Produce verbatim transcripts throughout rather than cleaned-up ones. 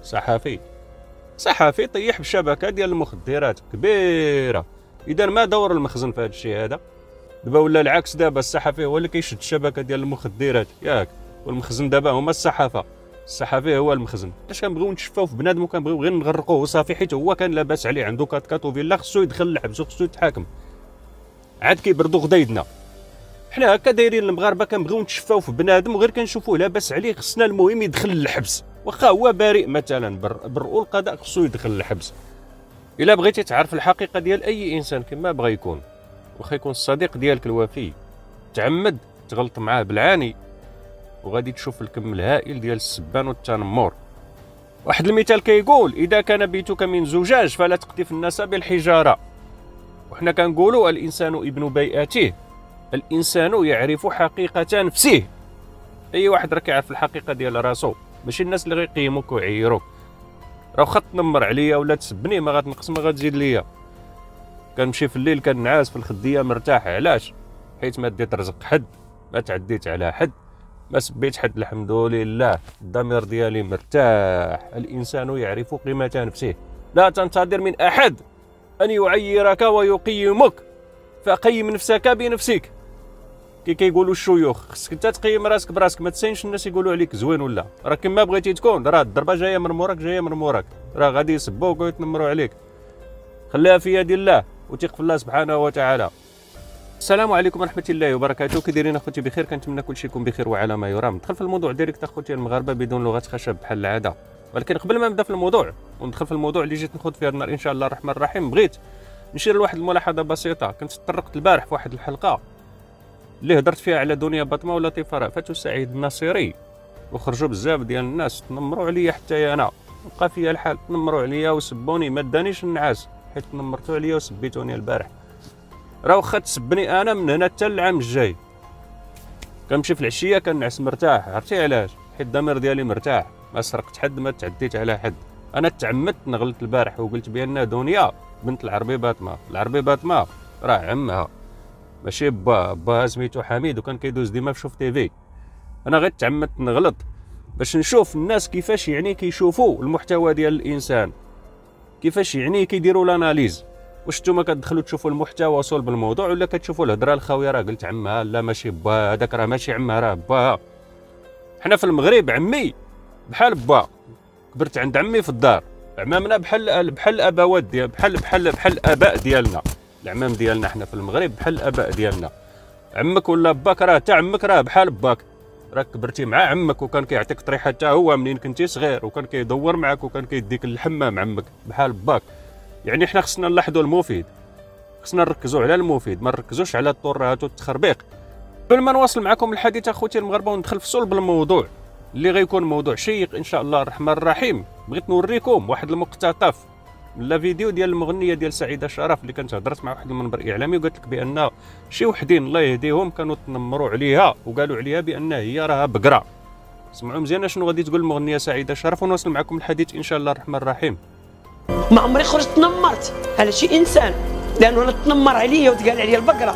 صحفي صحفي طيح بشبكه ديال المخدرات كبيره. اذا ما دور المخزن في هذا الشيء هذا؟ دابا ولا العكس، دابا الصحفي هو اللي كيشد الشبكه ديال المخدرات ياك، والمخزن دابا هما الصحافه، الصحفي هو المخزن. علاش كنبغيو نتشفاو في بنادم وكنبغيو غير نغرقوه وصافي، حيت هو كان لاباس عليه عنده كات كات وفيلا، خصو يدخل الحبس وخصو يتحاكم. عاد كيبردوا غدايدنا. حنا هكا دايرين المغاربه، كنبغيو نتشفاو في بنادم وغير كنشوفوه لاباس عليه خصنا المهم يدخل للحبس، واخا هو بريء مثلا برؤوا القضاء خصو يدخل للحبس. الا بغيتي تعرف الحقيقه ديال اي انسان كما بغى يكون، واخا يكون الصديق ديالك الوفي، تعمد تغلط معاه بالعاني وغادي تشوف الكم الهائل ديال السبان والتنمر. واحد المثال كيقول: اذا كان بيتك من زجاج فلا تقذف الناس بالحجاره. وحنا كنقولوا الانسان ابن بيئته، الانسان يعرف حقيقه نفسه. اي واحد راه كيعرف الحقيقه ديال راسو، ماشي الناس اللي غيقيموك ويعيروك. راه خا تنمر عليا ولا تسبني ما غتنقص ما غتزيد ليا. كنمشي في الليل كنعاس في الخديه مرتاح. علاش؟ حيت ما ديت رزق حد، ما تعديت على حد، ما سبيت حد، الحمد لله. الضمير ديالي مرتاح. الانسان يعرف قيمه نفسه. لا تنتظر من احد ان يعيرك ويقيمك، فقيم نفسك بنفسك. كي كيقولوا الشيوخ خصك انت تقيم راسك براسك، ما تسينش الناس يقولوا عليك زوين ولا. راه كما بغيتي تكون، راه الضربه جايه من موراك، جايه من موراك، راه غادي يسبوك ويتنمروا عليك. خليها في يد الله وثق في الله سبحانه وتعالى. السلام عليكم ورحمه الله وبركاته. كي دايرين اخوتي؟ بخير. كنتمنى كلشي يكون بخير وعلى ما يرام. ندخل في الموضوع ديريكت اخوتي المغاربه بدون لغه خشب بحال العاده. ولكن قبل ما نبدا في الموضوع وندخل في الموضوع اللي جيت ناخذ فيه النهار ان شاء الله الرحمن الرحيم، بغيت نشير لواحد الملاحظه بسيطه. كنت تطرقت البارح في واحد الحلقه اللي هضرت فيها على دنيا باطمه ولطيفه رأفت وسعيد الناصري، وخرجوا بزاف ديال الناس تنمروا عليا حتى انا، بقى فيا الحال تنمروا عليا وسبوني، ما دانيش النعاس حيت تنمرتوا عليا وسبيتوني البارح. راه واخا تسبني انا من هنا حتى العام الجاي كنمشي في العشيه كنعس مرتاح. عرفتي علاش؟ حيت الضمير ديالي مرتاح، ما سرقت حد، ما تعديت على حد. انا تعمدت نغلط البارح وقلت بان دنيا بنت العربي باطمه. العربي باطمه راه عمها ماشي با با سميتو حميد وكان كيدوز ديما في شوف تيفي. انا غير تعمدت نغلط باش نشوف الناس كيفاش يعني كيشوفوا المحتوى ديال الانسان، كيفاش يعني كيديروا الاناليز. واش نتوما كتدخلوا تشوفوا المحتوى صلب الموضوع ولا كتشوفوا الهضره الخاويه؟ راه قلت عمها، لا ماشي با، هذاك راه ماشي عمها راه باها. حنا في المغرب عمي بحال با، كبرت عند عمي في الدار. عمامنا بحال بحال الابوات ديال بحال بحال بحال الاباء ديالنا. العمام ديالنا حنا في المغرب بحال الاباء ديالنا. عمك ولا باك راه حتى عمك راه بحال باك، راك كبرتي مع عمك وكان كيعطيك طريحه حتى هو منين كنتي صغير، وكان كيدور معك وكان كيديك للحمام عمك بحال باك. يعني حنا خصنا نلاحظوا المفيد، خصنا نركزوا على المفيد، ما نركزوش على الترهات والتخربيق. قبل ما نواصل معكم الحديث اخوتي المغاربه وندخل في صلب الموضوع اللي غيكون موضوع شيق ان شاء الله الرحمن الرحيم، بغيت نوريكم واحد المقتطف من لا فيديو ديال المغنيه ديال سعيده شرف اللي كانت هضرت مع واحد المنبر اعلامي وقالت لك بان شي وحدين الله يهديهم كانوا تنمروا عليها وقالوا عليها بان هي راها بقره. سمعوا مزيان شنو غادي تقول المغنيه سعيده شرف ونواصل معكم الحديث ان شاء الله الرحمن الرحيم. ما عمري خرجت تنمرت على شي انسان لانه انا تنمر عليا وتقال عليا البقره،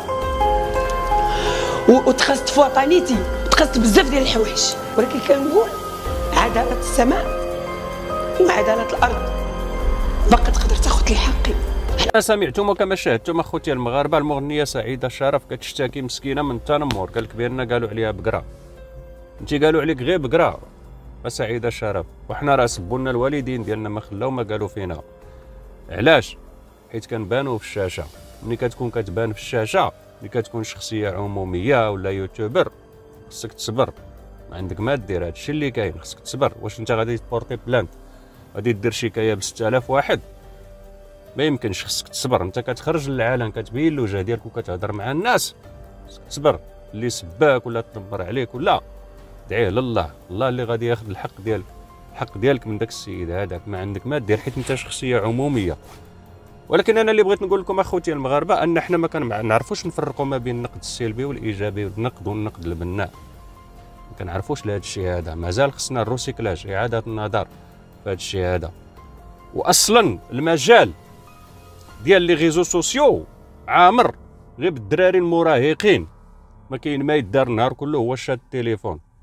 وتخزت في وطنيتي وتخزت بزاف ديال الحوايج، ولكن كنقول عداله السماء وعداله الارض باقي تقدر تاخذ لي حقي. كما سمعتم وكما شاهدتم اخوتي المغاربه، المغنيه سعيده شرف كتشتكي مسكينه من التنمر. قال لك بان قالوا عليها بقره. انت قالوا عليك غير بقره سعيده شرف، وحنا راه سبونا الوالدين ديالنا ما خلاو ما قالوا فينا. علاش؟ حيت كنبانوا في الشاشه. ملي كتكون كتبان في الشاشه، ملي كتكون شخصيه عموميه ولا يوتيوبر، خصك تصبر، ما عندك ما دير. هادشي اللي كاين، خصك تصبر. واش انت غادي تبورتي بلانت، غادي دير شكايه ب ستة آلاف واحد؟ ما يمكنش. خصك تصبر. انت كتخرج للعالم كتبين الوجه ديالك وكتهضر مع الناس، خصك تصبر. اللي سباك ولا تنمر عليك ولا دعيه لله، الله اللي غادي ياخذ الحق ديالك، الحق ديالك من داك السيد هذاك. ما عندك ما دير حيت انت شخصيه عموميه. ولكن انا اللي بغيت نقول لكم اخوتي المغاربه ان حنا ما كنعرفوش نفرقوا ما بين النقد السلبي والايجابي والنقد والنقد البناء. ما كنعرفوش لهذا الشيء هذا. مازال خصنا الروسيكلاج، اعاده النظر في هذا الشيء هذا. واصلا المجال ديال لي ريزو سوسيو عامر غير بالدراري المراهقين، ما كاين ما يدار النهار كله هو شاد التليفون.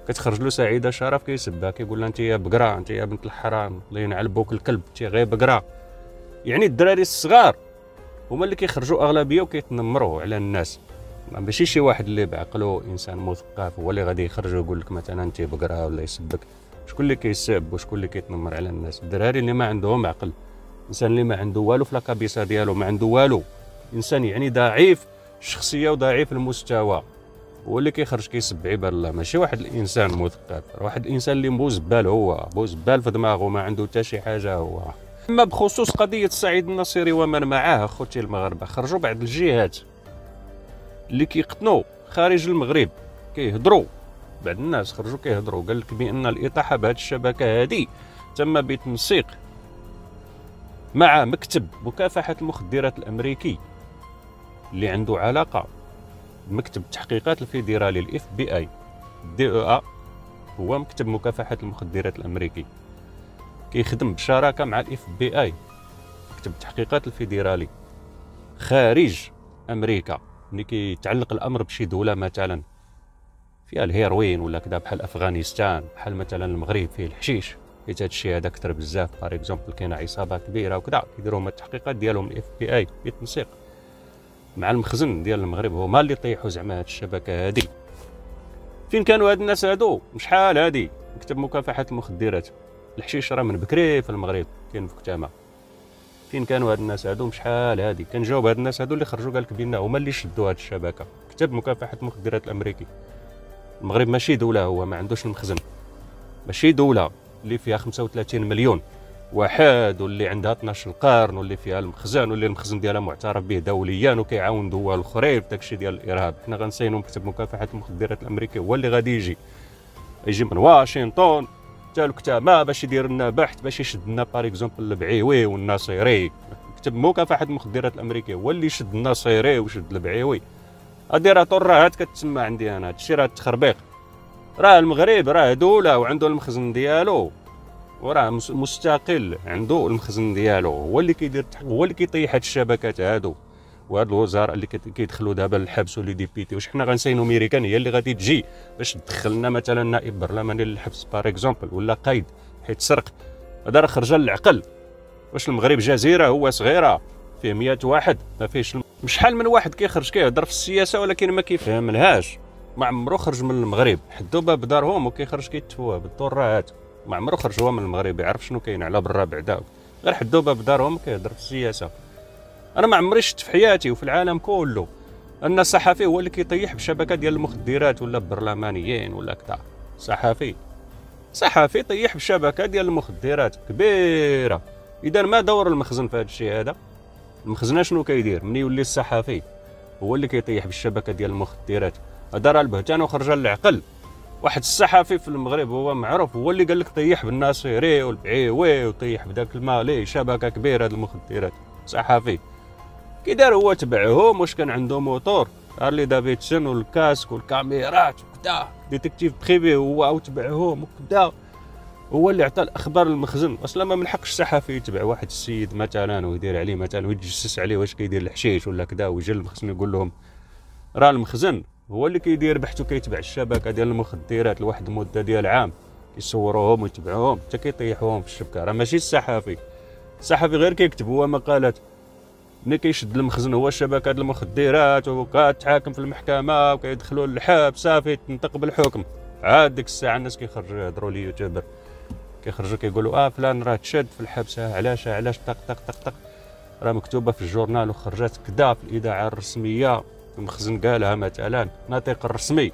كتخرج له سعيده شرف كيسبها كيقول لها انت يا بقره، انت يا بنت الحرام، الله ينعلبوك الكلب، انت غير بقره. يعني الدراري الصغار هما اللي كيخرجوا اغلبيه وكيتنمروا على الناس، ماشي شي واحد اللي بعقله انسان مثقف هو اللي غادي يخرج ويقول لك مثلا انت بقره ولا يسبك. شكون اللي كيسب وشكون اللي كيتنمر على الناس؟ الدراري اللي ما عندهم عقل، انسان اللي ما عنده والو في لاكابيسا ديالو، ما عنده والو، انسان يعني ضعيف الشخصيه وضعيف المستوى، هو اللي كيخرج كيسب عباد الله، ماشي واحد الانسان مثقف، واحد الانسان اللي مبوزبال، هو مبوزبال في دماغه، ما عنده حتى شي حاجه هو. اما بخصوص قضيه سعيد النصيري ومن معاه اخوتي المغاربه، خرجوا بعض الجهات اللي كيقتنوا خارج المغرب كيهضروا، بعض الناس خرجوا كيهضروا، قال لك بان الاطاحه بهذه الشبكه هذه تم بالتنسيق مع مكتب مكافحه المخدرات الامريكي اللي عنده علاقه بمكتب التحقيقات الفيدرالي الاف بي اي. دي او ا هو مكتب مكافحه المخدرات الامريكي، كيخدم بشراكه مع الاف بي اي مكتب التحقيقات الفيدرالي خارج امريكا. ملي كيتعلق الامر بشي دوله مثلا فيها الهيروين ولا كذا بحال افغانستان، بحال مثلا المغرب فيه الحشيش، حيت هذا الشيء هذا كثر بزاف، باغ اكزومبل كاينه عصابه كبيره وكذا كيديروا هما التحقيقات ديالهم الاف بي اي بالتنسيق مع المخزن ديال المغرب، هما اللي طيحوا زعما هاد الشبكه هادي. فين كانوا هاد الناس هادو؟ شحال هادي مكتب مكافحه المخدرات؟ الحشيش راه من بكري في المغرب كاين في كتامه. فين كانوا هاد الناس هادو؟ شحال هادي كنجاوب هاد الناس هادو اللي خرجوا قال لك بينا هما اللي شدوا هاد الشبكه. مكتب مكافحه المخدرات الامريكي. المغرب ماشي دوله، هو ما عندوش المخزن، ماشي دوله اللي فيها خمسة وثلاثين مليون واحد واللي عندها اثناش القرن واللي فيها المخزن واللي المخزن ديالها معترف به دوليا وكيعاون دول اخرين في داكشي ديال الارهاب. حنا غنسينو مكتب مكافحه المخدرات الامريكي هو اللي غادي يجي يجي من واشنطن حتى لكتامه باش يدير لنا بحث، باش يشد لنا باغ اكزومبل البعيوي والناصيري. مكتب مكافحه المخدرات الامريكي هو اللي شد الناصيري وشد البعيوي. هادي راه طرات كتسمى عندي انا، هادشي راه التخربيق. راه المغرب راه دوله وعنده المخزن ديالو وراه مستقل، عنده المخزن ديالو، هو اللي كيدير هو اللي كيطيح هاد الشبكات هادو. وهاد الوزراء اللي كيدخلوا دابا للحبس ولي ديبيتي، واش حنا غنسينو ميريكان هي اللي غادي تجي باش تدخل لنا مثلا نائب برلماني للحبس باغ اكزومبل ولا قايد حيت سرق؟ هذا راه خرج للعقل. واش المغرب جزيره هو صغيره فيه مئة واحد ما فيهش؟ شحال من واحد كيخرج كيهضر في السياسه ولكن ما كيفهم لهاش، ما عمرو خرج من المغرب، حدوا باب دارهم وكيخرج كيتفوه بالطرات، ما عمرو خرج هو من المغرب يعرف شنو كاين على برا بعدا، غير حدوا باب دارهم كيهضر في السياسه. انا ما عمري شفت في حياتي وفي العالم كله ان الصحفي هو اللي كيطيح بشبكه ديال المخدرات ولا برلمانيين ولا كذا. صحفي صحفي طيح بشبكه ديال المخدرات كبيره. اذا ما دور المخزن في هذا الشيء هذا؟ المخزن شنو كيدير ملي يولي الصحفي هو اللي كيطيح بالشبكه ديال المخدرات؟ هذا راه البهتان وخرج للعقل. واحد الصحفي في المغرب هو معروف هو اللي قال لك طيح بالناصيري والبعيوي وطيح بداك المالي، شبكه كبيره د المخدرات. صحفي كي دار هو تبعهم، واش كان عنده موتور هارلي دافيدسون والكاسك والكاميرات وكذا، ديتكتيف بريفي هو او تبعهم وكذا، هو اللي عطى الاخبار للمخزن. اصلا ما ملحقش الصحفي يتبع واحد السيد مثلا ويدير عليه مثلا ويتجسس عليه واش كيدير الحشيش ولا كذا، ويجي للمخزن يقول لهم راه المخزن هو اللي كيدير بحث وكيتبع الشبكه ديال المخدرات لواحد المده ديال عام، كيصوروهم ويتبعوهم حتى كيطيحوهم في الشبكه. راه ماشي الصحفي، الصحفي غير كيكتب هو مقالات. ملي كيشد المخزن هو الشبكه ديال المخدرات وكتحاكم في المحكمه وكيدخلوا للحبس، صافي تنطق بالحكم. عاد ديك الساعه الناس كيخرجوا يهضروا لي يوتيوبر، كيخرجوا كيقولوا اه فلان راه تشد في الحبس، علاش علاش طق طق طق طق، راه مكتوبه في الجورنال وخرجت كذا في الاذاعه الرسميه، المخزن قالها مثلا، ناطق الرسمي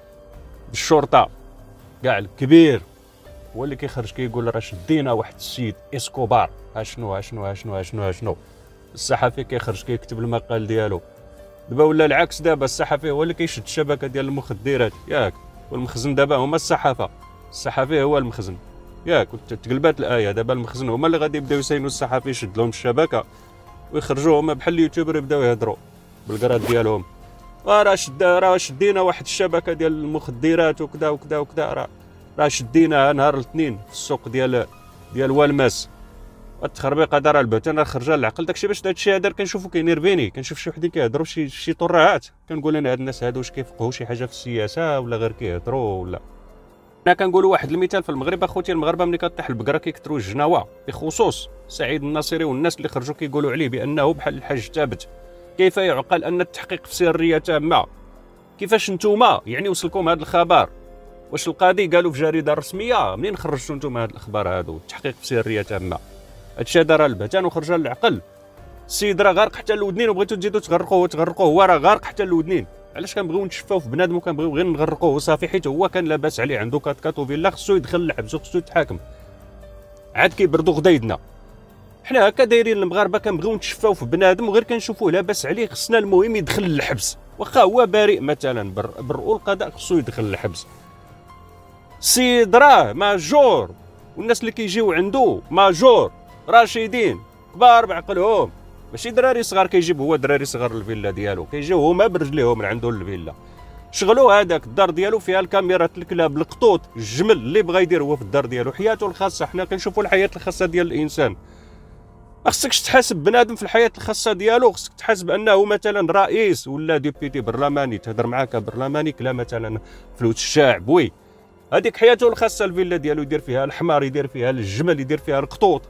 بالشرطه كاع الكبير هو اللي كيخرج كيقول راه شدينا واحد السيد اسكوبار، اشنو اشنو اشنو اشنو اشنو. الصحفي كيخرج كيكتب المقال ديالو. دابا ولا العكس، دابا الصحفي هو اللي كيشد الشبكه ديال المخدرات ياك، والمخزن دابا هما الصحافه، الصحفي هو المخزن ياك. تقلبات الايه، دابا المخزن هما اللي غادي يبداو يسينوا الصحفي يشد لهم الشبكه ويخرجوا هما بحال اليوتيوبر يبداو يهضروا بالقراد ديالهم، راه شد راه شدينا واحد الشبكه ديال المخدرات وكذا وكذا وكذا، راه راه شديناها نهار الاثنين في السوق ديال ديال والماس. التخربيق هذا راه البهتان راه خرج العقل. داكشي باش داكشي هذا كنشوفو كينيرفيني، كنشوف شي وحدين كيهضروا شي شي طرات، كنقول انا هاد الناس هادو واش كيفقهوا شي حاجه في السياسه ولا غير كيهضروا ولا حنا كنقولوا واحد المثال في المغرب اخوتي المغاربه، ملي كطيح البقره كيكثروا الجناوه، بخصوص سعيد الناصري والناس اللي خرجوا كيقولوا عليه بانه بحال الحاج ثابت. كيف يعقل ان التحقيق في سريه تامه؟ كيفاش نتوما يعني وصلكم هذا الخبر؟ واش القاضي قالوا في جريده رسميه؟ منين خرجتوا نتوما هاد الاخبار هادو؟ التحقيق في سريه تامه، هادشي هذا راه البهتان وخرج للعقل. السيد راه غارق حتى الودنين وبغيتو تزيدوا تغرقوه تغرقوه، هو راه غارق حتى الودنين. علاش كنبغيو نتشفاو في بنادم وكنبغيو غير نغرقوه وصافي؟ حيت هو كان لاباس عليه عنده كات كات وفيلا، خصو يدخل الحبس وخصو يتحاكم. عاد كيبردوا غدايدنا. حنا هكا دايرين المغاربه، كنبغيو نتشفاو في بنادم وغير كنشوفوه لاباس عليه خصنا المهم يدخل للحبس، واخا هو بريء مثلا برؤوا القضاء خصو يدخل للحبس. السيد راه ماجور، والناس اللي كيجيو عنده ماجور راشدين كبار بعقلهم، ماشي دراري صغار كيجيب هو دراري صغار للفيلا ديالو، كيجيو هما برجليهم من عنده للفيلا. شغلو هذاك الدار ديالو فيها الكاميرات، الكلاب، القطوط، الجمل، اللي بغا يدير هو في الدار ديالو، حياته الخاصه. حنا كنشوفوا الحياه الخاصه ديال الانسان. ما خصكش تحاسب بنادم في الحياه الخاصه ديالو، خصك تحاسب انه مثلا رئيس ولا ديبيتي برلماني، تهضر معاه كبرلماني كلا مثلا فلوس الشعب. وي هذيك حياته الخاصه، الفيلا ديالو يدير فيها الحمار، يدير فيها الجمل، يدير فيها القطوط.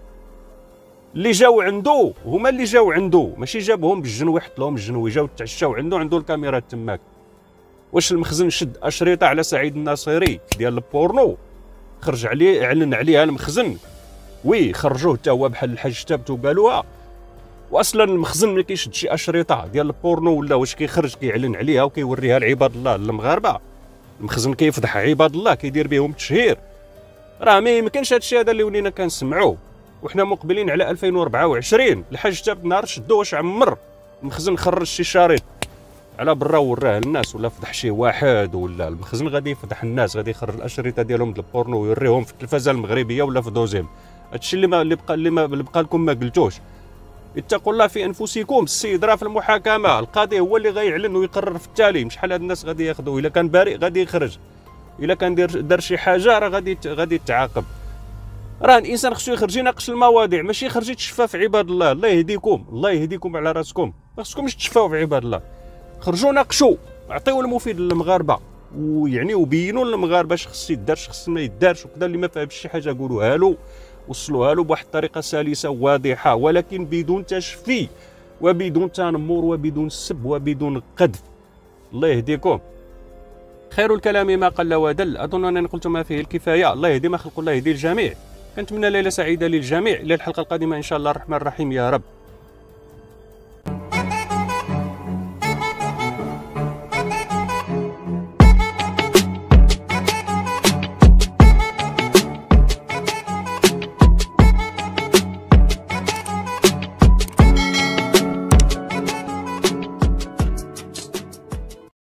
اللي جاو عنده هما اللي جاو عنده، ماشي جابهم بالجنو يحط لهم الجنو، جاو تعشاو عنده، عنده الكاميرات تماك. واش المخزن شد اشرطه على سعيد الناصري ديال البورنو، خرج عليه اعلن عليها المخزن، وي خرجوه حتى هو بحال الحاج ثابت وقالوها. واصلا المخزن ملي كيشد شي اشرطه ديال البورنو ولا واش كيخرج كيعلن عليها وكيوريها لعباد الله المغاربه؟ المخزن كيفضح عباد الله، كيدير بهم التشهير. راه ما يمكنش هادشي هذا اللي ولينا كنسمعوه، وحنا مقبلين على ألفين وأربعة وعشرين. الحاج ثابت نهار شدوه واش عمر المخزن خرج شي شريط على برا وراه للناس، ولا فضح شي واحد، ولا المخزن غادي يفضح الناس، غادي يخرج الاشرطه ديالهم ديال البورنو ويوريهم في التلفازه المغربيه ولا في دوزيم. هادشي اللي ما اللي بقى اللي ما اللي بقى لكم ما قلتوش. اتقوا الله في انفسكم. السيد راه في المحاكمه، القاضي هو اللي غيعلن ويقرر في التالي، مش شحال هاد الناس غادي ياخذوا. الا كان بريء غادي يخرج، الا كان دار دار شي حاجه راه غادي غادي يتعاقب. راه الانسان خصو يخرج يناقش المواضيع، ماشي يخرج يتشفى في عباد الله. الله يهديكم، الله يهديكم على راسكم، ما خصكمش تشفاو في عباد الله. خرجوا ناقشوا، عطيو المفيد للمغاربه، ويعني وبينوا للمغاربه اش خص يدار اش خص ما يدارش، وكذا اللي ما فاهمش شي حاجه قولوها له، وصلوها له بواحد الطريقه سلسه واضحه، ولكن بدون تشفي وبدون تنمر وبدون سب وبدون قذف. الله يهديكم. خير الكلام ما قل ودل، اظن انني قلت ما فيه الكفايه. الله يهدي ما خلق، الله يهدي الجميع. كنتمنى ليله سعيده للجميع. الى الحلقه القادمه ان شاء الله الرحمن الرحيم يا رب.